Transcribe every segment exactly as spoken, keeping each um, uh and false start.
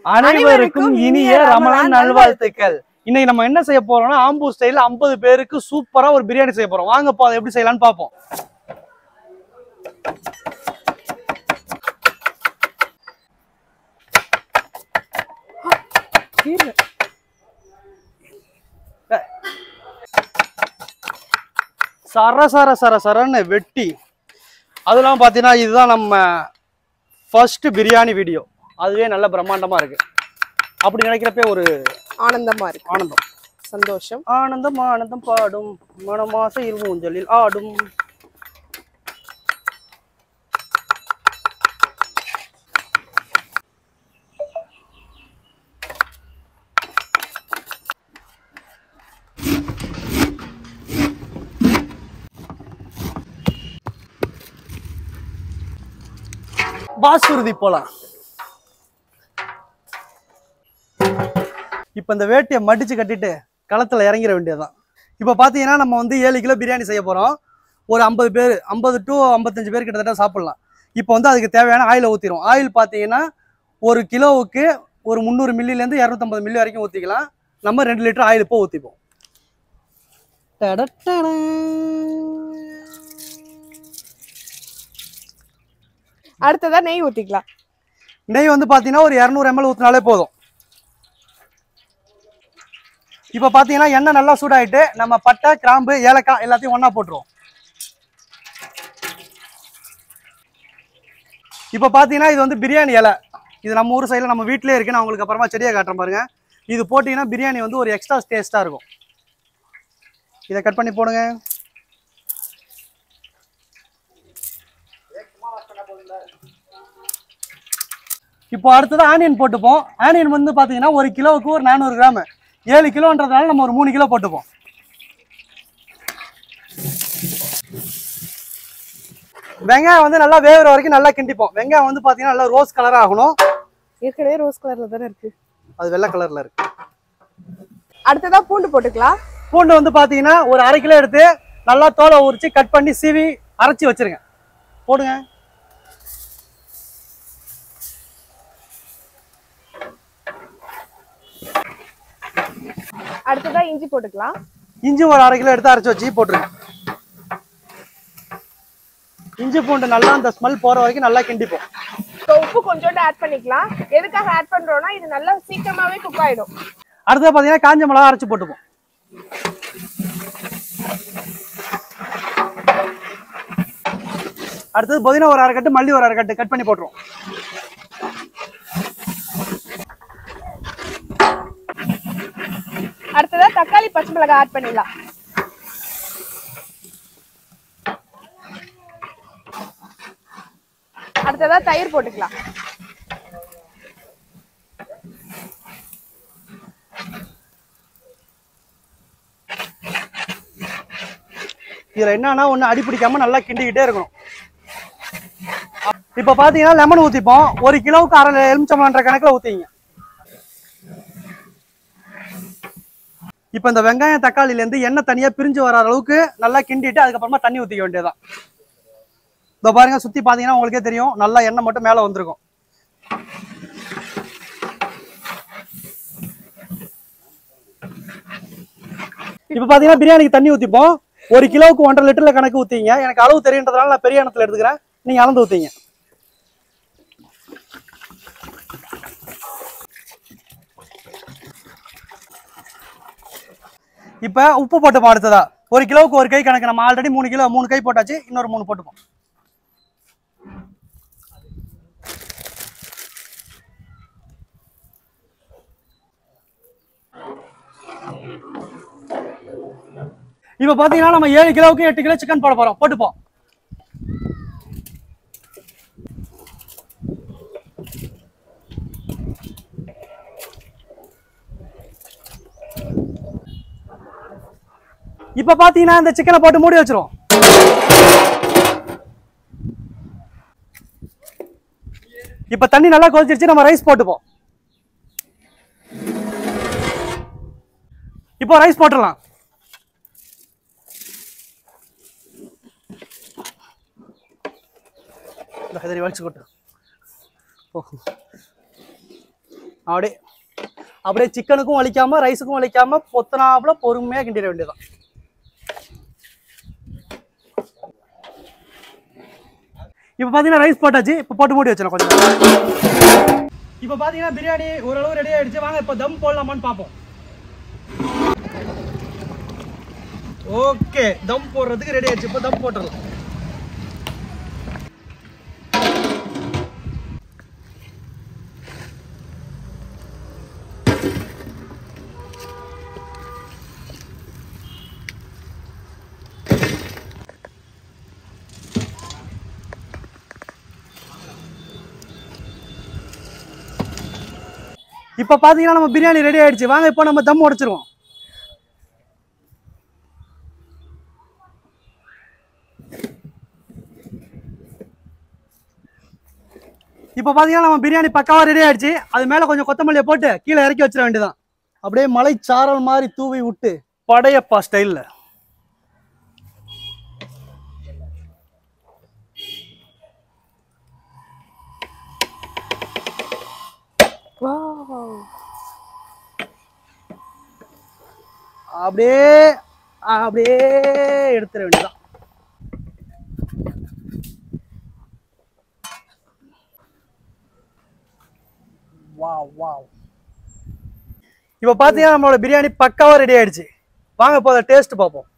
அனைவருக்கும் இனிய ரமலான் நல்வாழ்த்துக்கள். இன்னைக்கு நம்ம என்ன செய்ய போறோம்னா ஆம்பூர் ஸ்டைல்ல ஐம்பது பேருக்கு சூப்பரா ஒரு பிரியாணி செய்ய போறோம். வாங்க பா எப்படி செய்யலாம்னு பாப்போம். சர சர சர சரன்னு வெட்டி அதெல்லாம் பாத்தீங்கன்னா இதுதான் நம்ம ஃபர்ஸ்ட் பிரியாணி வீடியோ. அதுவே நல்ல பிரம்மாண்டமா இருக்கு. அப்படி நினைக்கிறப்ப ஒரு ஆனந்தமா இருக்கு. ஆனந்தம், சந்தோஷம். ஆனந்தம் ஆனந்தம் பாடும் மனமாச இருமூஞ்சலில் ஆடும். பாசுருதி போலாம். இப்ப இந்த வேட்டியை மடிச்சு கட்டிட்டு களத்துல இறங்கிட வேண்டியதுதான். இப்ப பாத்தீங்கன்னா நம்ம வந்து ஏழு கிலோ பிரியாணி செய்ய போறோம். ஒரு ஐம்பது பேர் ஐம்பது டு ஐம்பத்தஞ்சு பேர் கிட்டத்தட்ட சாப்பிடலாம். இப்போ வந்து அதுக்கு தேவையான ஆயில ஊத்திரும். ஆயில் பாத்தீங்கன்னா ஒரு கிலோவுக்கு ஒரு முந்நூறு மில்லில இருந்து இருநூத்தி ஐம்பது மில்லி வரைக்கும் ஊத்திக்கலாம். நம்ம ரெண்டு லிட்டர் ஆயில் இப்போ ஊத்திப்போம். அடுத்ததா நெய் ஊத்திக்கலாம். நெய் வந்து பாத்தீங்கன்னா ஒரு இருநூறு எம்எல் ஊத்தினாலே போதும். இப்ப பாத்தீங்கன்னா எண்ணெய் நல்லா சூடாயிட்டு நம்ம பட்டை, கிராம்பு, ஏலக்காய் எல்லாத்தையும் ஒண்ணா போட்டுருவோம். இப்ப பாத்தீங்கன்னா இது வந்து பிரியாணி இலை. இது நம்ம ஊர் சைடுல நம்ம வீட்டிலே இருக்கு. நான் உங்களுக்கு அப்புறமா செடியை காட்டுறேன் பாருங்க. இது போட்டீங்கன்னா பிரியாணி வந்து ஒரு எக்ஸ்ட்ரா டேஸ்டா இருக்கும். இதை கட் பண்ணி போடுங்க. இப்போ அடுத்தது ஆனியன் போட்டுப்போம். ஆனியன் வந்து பாத்தீங்கன்னா ஒரு கிலோவுக்கு ஒரு நானூறு கிராம். ஏழு கிலோன்றதுனால நம்ம ஒரு மூணு கிலோ போட்டுப்போம். வெங்காயம் வந்து நல்லா வேகிற வரைக்கும் நல்லா கிண்டிப்போம். வெங்காயம் வந்து பாத்தீங்கன்னா நல்லா ரோஸ் கலரா ஆகணும். ஏற்கனவே ரோஸ் கலர்ல தானே இருக்கு. அது வெள்ளை கலர்ல இருக்கு. அடுத்ததா பூண்டு போட்டுக்கலாம். பூண்டு வந்து பாத்தீங்கன்னா ஒரு அரை கிலோ எடுத்து நல்லா தோலை உரிச்சு கட் பண்ணி சீவி அரைச்சி வச்சிருங்க. போடுங்க. அடுத்ததா இஞ்சி போட்டுக்கலாம். இஞ்சி ஒரு அரை கிலோ எடுத்து அரைச்சி வச்சு போட்டுருங்க. இஞ்சி பூண்டு நல்லா அந்த ஸ்மெல் போற வரைக்கும் நல்லா கிண்டிப்போம். உப்பு கொஞ்சோண்டு ஆட் பண்ணிக்கலாம். எதுக்காக ஆட் பண்றோம்னா இது நல்லா சீக்கிரமாவே குக் ஆயிடும். அடுத்தது பாத்தீங்கன்னா காஞ்ச மிளகா அரைச்சு போட்டுப்போம். அடுத்தது புதினா ஒரு அரை கட்டு, மல்லி ஒரு அரை கட்டு கட் பண்ணி போட்டுருவோம். அடுத்ததா தக்காளி, பச்சை மிளகாய் ஆட் பண்ணிடலாம். அடுத்ததா தயிர் போட்டுக்கலாம். இதுல என்னன்னா ஒண்ணு அடி பிடிக்காம நல்லா கிண்டிக்கிட்டே இருக்கணும். இப்ப பாத்தீங்கன்னா லெமன் ஊத்திப்போம். ஒரு கிலோவுக்கு அரை எலுமிச்சம்பழம்ன்ற கணக்குல ஊத்திங்க. இப்ப இந்த வெங்காயம் தக்காளில இருந்து எண்ணெய் தனியா பிரிஞ்சு வர அளவுக்கு நல்லா கிண்டிட்டு அதுக்கப்புறமா தண்ணி ஊத்திக்க வேண்டியதுதான். இதோ பாருங்க, சுத்தி பாத்தீங்கன்னா உங்களுக்கே தெரியும் நல்லா எண்ணெய் மட்டும் மேல வந்திருக்கும். இப்ப பாத்தீங்கன்னா பிரியாணிக்கு தண்ணி ஊத்திப்போம். ஒரு கிலோவுக்கு ஒன்றரை லிட்டர்ல கணக்கு ஊத்திங்க. எனக்கு அளவு தெரியுன்றதுனால நான் பெரிய எண்ணத்துல எடுத்துக்கிறேன். நீங்க அளந்து ஊத்திங்க. இப்ப உப்பு போட்டுப்போம். அடுத்ததா ஒரு கிலோவுக்கு ஒரு கை கணக்கு. நம்ம ஆல்ரெடி மூணு கிலோ மூணு கை போட்டாச்சு. இன்னொரு மூணு போட்டுப்போம். இப்ப பாத்தீங்கன்னா நம்ம ஏழு கிலோவுக்கு எட்டு கிலோ சிக்கன் போட போறோம். போட்டுப்போம். இப்ப பாத்தீங்கன்னா இந்த சிக்கனை போட்டு மூடி வச்சிரும். இப்ப தண்ணி நல்லா கொதிச்சிருச்சு. நம்ம ரைஸ் போட்டுப்போம். இப்போ ரைஸ் போட்டுடலாம். இந்த கதறி வலிச்சு கொட்டு. ஓ அப்படியே அப்படியே சிக்கனுக்கும் வலிக்காம ரைஸுக்கும் வலிக்காம பொத்தனாப்புல பொறுமையா கிண்டிட வேண்டியதான். இப்போ பாத்தீங்கன்னா ரைஸ் போட்டாச்சு. இப்போ போட்டு மூடி வச்சிடலாம் கொஞ்சம். இப்போ பாத்தீங்கன்னா பிரியாணி ஓரளவு ரெடி ஆயிடுச்சு. வாங்க இப்போ தம் போடலாமான்னு பார்ப்போம். ஓகே, தம் போடுறதுக்கு ரெடி ஆயிடுச்சு. இப்போ தம் போட்டுடலாம். இப்போ பாத்தீங்கன்னா நம்ம பிரியாணி ரெடி ஆயிடுச்சு. வாங்க இப்போ நம்ம தம் உடைச்சிருவோம். இப்போ பாத்தீங்கன்னா நம்ம பிரியாணி பக்காவா ரெடி ஆயிடுச்சு. அது மேல கொஞ்சம் கொத்தமல்லியை போட்டு கீழே இறக்கி வச்சிட வேண்டியதான். அப்படியே மலை சாரல் மாதிரி தூவி விட்டு படையப்பா ஸ்டைல்ல. அப்படியே அப்படியே எடுத்துட வேண்டியதான். Wow wow. இப்போ பாத்தீங்கன்னா நம்மளோட பிரியாணி பக்காவா ரெடி ஆயிடுச்சு. வாங்க இப்போ டேஸ்ட் பார்ப்போம்.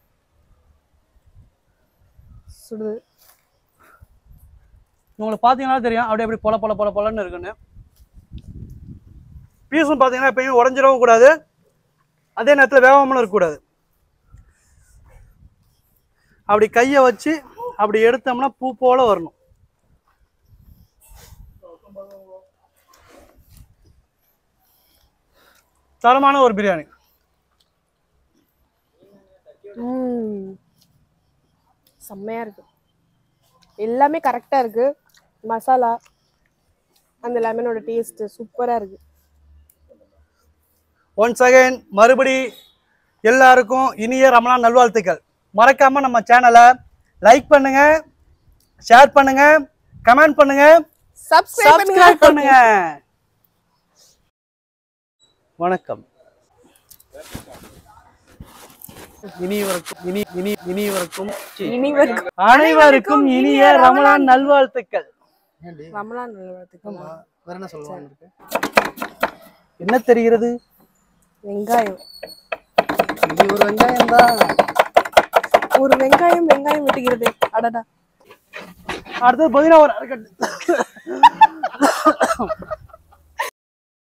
சுடு. உங்களுக்கு பாத்தீங்கன்னா தெரியும் அப்படியே அப்படி பொல பொல பொல பொலன்னு இருக்குன்னு. பீஸும் பாத்தீங்கன்னா எப்பயும் உடஞ்சிடவும் கூடாது, அதே நேரத்தில் வேகாமலும் இருக்கக்கூடாது. அப்படி கையை வச்சு அப்படி எடுத்தோம்னா பூ போல வரணும். தரமான ஒரு பிரியாணி. செம்மையா இருக்கு. எல்லாமே கரெக்டா இருக்கு. மசாலா அந்த லெமனோட டேஸ்ட் சூப்பரா இருக்கு. ஒன்ஸ் அகைன் மறுபடி எல்லாருக்கும் இனிய ரமலான் நல்வாழ்த்துக்கள். மறக்காம நம்ம சேனலை லைக் பண்ணுங்க, ஷேர் பண்ணுங்க, கமெண்ட் பண்ணுங்க, சப்ஸ்கிரைப் பண்ணுங்க. வணக்கம். இனிவருக்கும் இனி இனி இனிவருக்கும் இனிவருக்கும் அனைவருக்கும் இனிய ரமலான் நல்வாழ்த்துக்கள். ரமலான் நல்வாழ்த்துக்கள். வேற என்ன சொல்லுவாங்க? என்ன தெரிகிறது? வெங்காயம். இது ஒரு வெங்காயம் தான். ஒரு வெங்காயம் வெங்காயம் வெட்டுகிறது. அடடா. அடுத்தது புதினா ஒரு அரைக்கட்டு.